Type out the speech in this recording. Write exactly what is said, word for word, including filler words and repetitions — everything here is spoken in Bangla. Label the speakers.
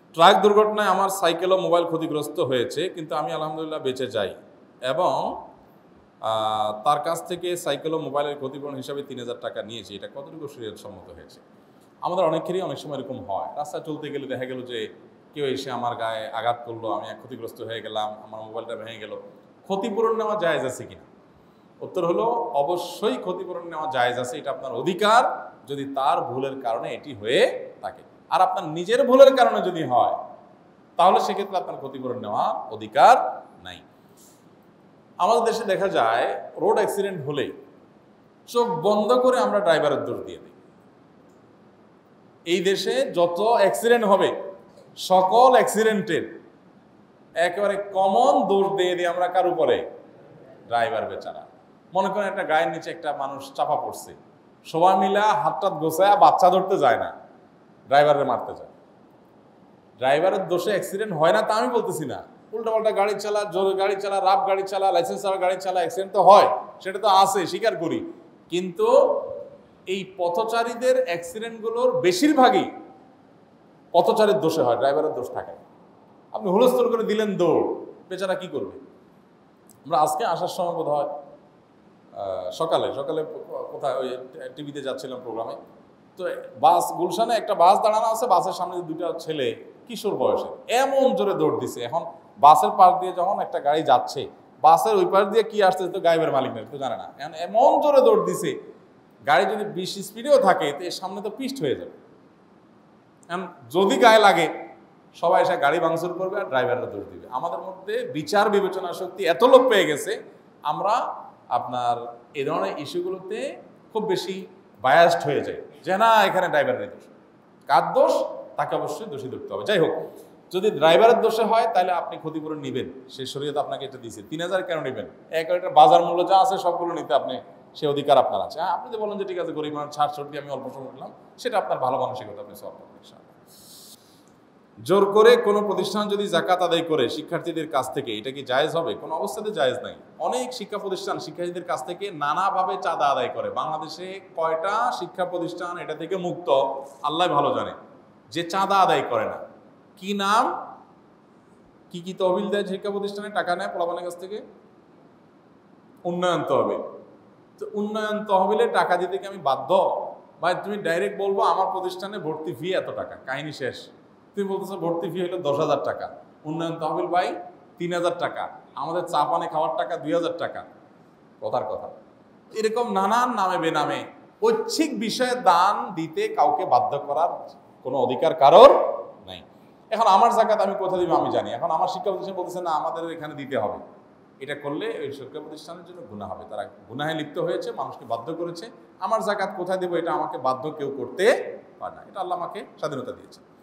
Speaker 1: ট্রাক দুর্ঘটনায় আমার সাইকেল ও মোবাইল ক্ষতিগ্রস্ত হয়েছে, কিন্তু আমি আলহামদুলিল্লাহ বেঁচে যাই এবং তার কাছ থেকে সাইকেল ও মোবাইলের ক্ষতিপূরণ হিসাবে তিন হাজার টাকা নিয়েছি। এটা কতটুকু শরীয়ত সম্মত হয়েছে? আমাদের অনেকেরই অনেক সময় এরকম হয়, রাস্তায় চলতে গেলে দেখা গেল যে কেউ এসে আমার গায়ে আঘাত করলো, আমি ক্ষতিগ্রস্ত হয়ে গেলাম, আমার মোবাইলটা ভেঙে গেল, ক্ষতিপূরণ নেওয়া জায়েজ আছে কিনা? উত্তর হলো অবশ্যই ক্ষতিপূরণ নেওয়া জায়েজ আছে, এটা আপনার অধিকার যদি তার ভুলের কারণে এটি হয়ে থাকে। আর আপনার নিজের ভুলের কারণে যদি হয় তাহলে সেক্ষেত্রে আপনার ক্ষতিপূরণ নেওয়ার অধিকার নাই। আমাদের দেশে দেখা যায় রোড অ্যাক্সিডেন্ট হলে চোখ বন্ধ করে আমরা ড্রাইভারের দোষ দিয়ে দিই। এই দেশে যত অ্যাক্সিডেন্ট হবে সকল অ্যাক্সিডেন্টের একেবারে কমন দোষ দিয়ে দিই আমরা কার উপরে? ড্রাইভার বেচারা। মনে করেন একটা গায়ের নিচে একটা মানুষ চাপা পড়ছে, সবাই মিলা হাতটা গোছায় বাচ্চা ধরতে যায় না, ড্রাইভারের মারতে যায়। ড্রাইভারের দোষে অ্যাক্সিডেন্ট হয় না তা আমি বলতেছি না, উল্টাপাল্টা গাড়ি চালা, জোরে গাড়ি চালা, রাফ গাড়ি চালা, লাইসেন্স ছাড়া গাড়ি চালা, অ্যাক্সিডেন্ট তো হয়, সেটা তো আছে, স্বীকার করি। কিন্তু এই পথচারীদের অ্যাক্সিডেন্টগুলোর বেশিরভাগই পথচারীর দোষে হয়, ড্রাইভারের দোষ থাকে না। আপনি হুলস্থুল করে দিলেন দৌড়, বেচারা কি করবে? আমরা আজকে আসার সময় বোধ হয় সকালে সকালে কোথায় ওই টিভিতে যাচ্ছিলাম প্রোগ্রামে, তো বাস গুলশানে একটা বাস দাঁড়ানো আছে, বাসের সামনে দুটা ছেলে কিশোর বয়সে এমন জোরে দৌড় দিছে। এখন বাসের পাশ দিয়ে যখন একটা গাড়ি যাচ্ছে, বাসের ওই পাশ দিয়ে কি আসছে তো গাইবের মালিক নেই, তো জানে না, এখন এমন জোরে দৌড় দিছে, গাড়ি যদি বিশ স্পিডেও থাকে তো এর সামনে তো পিষ্ট হয়ে যাবে। এখন যদি গায়ে লাগে সবাই এসে গাড়ি ভাঙচুর করবে আর ড্রাইভাররা দোষ দিবে। আমাদের মধ্যে বিচার বিবেচনা শক্তি এত লোক পেয়ে গেছে, আমরা আপনার এ ধরনের ইস্যুগুলোতে খুব বেশি বায়াসড হয়ে যায় যে না এখানে ড্রাইভারের দোষ, কার দোষ তাকে অবশ্যই দোষী ধরতে হবে। যাই হোক, যদি ড্রাইভারের দোষে হয় তাহলে আপনি ক্ষতিপূরণ নেবেন, সে শরীয়ত আপনাকে এটা দিয়েছে। তিন হাজার কেন নেবেন? এক একটা বাজার মূল্য যা আছে সবগুলো নিতে আপনি সে অধিকার আপনার আছে। হ্যাঁ, আপনি যে বলেন যে ঠিক আছে গরিব মানুষ ছাড় ছড় দিয়ে আমি অল্প সময় নিলাম, সেটা আপনার ভালো মানসিকতা, আপনি সব পাবেন ইনশাআল্লাহ। জোর করে কোনো প্রতিষ্ঠান যদি যাকাত আদায় করে শিক্ষার্থীদের কাছ থেকে, এটা কি জায়েজ হবে? কোনো অবস্থাতে জায়েজ নাই। অনেক শিক্ষা প্রতিষ্ঠান শিক্ষার্থীদের কাছ থেকে নানাভাবে চাঁদা আদায় করে। বাংলাদেশে কয়টা শিক্ষা প্রতিষ্ঠান এটা থেকে মুক্ত আল্লাহ ভালো জানে, যে চাঁদা আদায় করে না? কি নাম? কি কি তহবিল দেয় শিক্ষা প্রতিষ্ঠানে, টাকা নেয় পোলাপানের কাছ থেকে? উন্নয়ন তহবিল। তো উন্নয়ন তহবিলে টাকা দিতে কি আমি বাধ্য? ভাই তুমি ডাইরেক্ট বলবো আমার প্রতিষ্ঠানে ভর্তি ফি এত টাকা, কাহিনী শেষ। তুমি বলতেছো ভর্তি ফি হলো দশ হাজার টাকা, উন্নয়ন তহবিল ভাই তিন হাজার টাকা, আমাদের চা পানি খাওয়ার টাকা দুই হাজার টাকা, কথার কথা। এরকম নানান নামে বেনামে ঐচ্ছিক বিষয়ে দান দিতে কাউকে বাধ্য করার কোনো অধিকার কারোর নাই। এখন আমার জাকাত আমি কোথায় দিব আমি জানি, এখন আমার শিক্ষা প্রতিষ্ঠান বলতেছে না আমাদের এখানে দিতে হবে, এটা করলে ওই শিক্ষা প্রতিষ্ঠানের জন্য গুনাহ হবে, তারা গুনাহে লিপ্ত হয়েছে, মানুষকে বাধ্য করেছে। আমার জাকাত কোথায় দেবো এটা আমাকে বাধ্য কেউ করতে পারে না, এটা আল্লাহ আমাকে স্বাধীনতা দিয়েছে।